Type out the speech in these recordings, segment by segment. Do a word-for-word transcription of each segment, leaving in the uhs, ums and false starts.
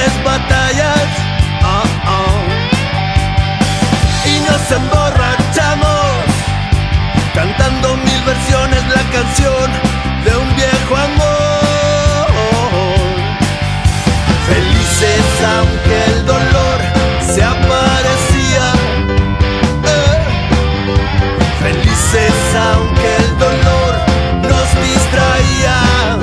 grandes batallas, oh, oh. Y nos emborrachamos cantando mil versiones la canción de un viejo amor. Felices aunque el dolor se aparecía, eh. Felices aunque el dolor nos distraía.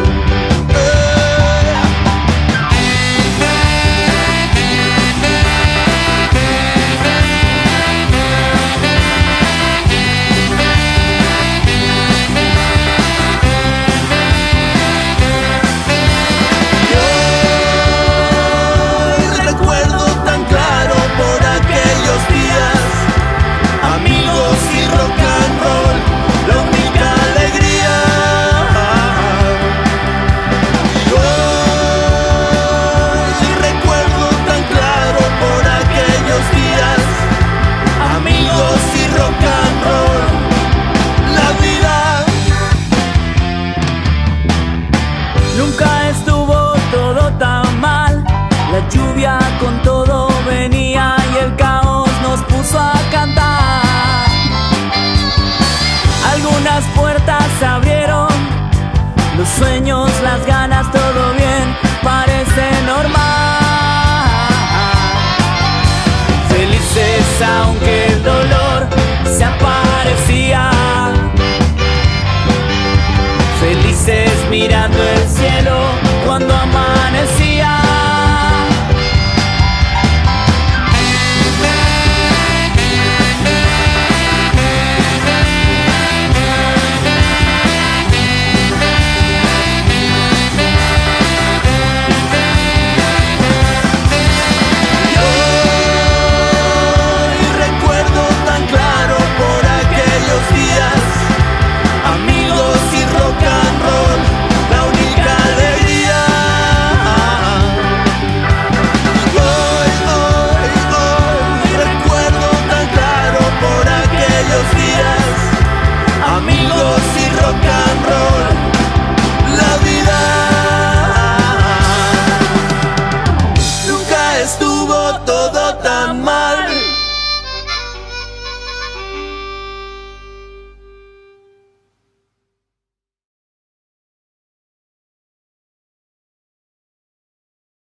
Nunca estuvo todo tan mal, la lluvia con todo venía y el caos nos puso a cantar. Algunas puertas se abrieron, los sueños, las ganas, todo bien, parece normal. Felices aunque el dolor se aparecía, felices mirando el cielo cuando amamos.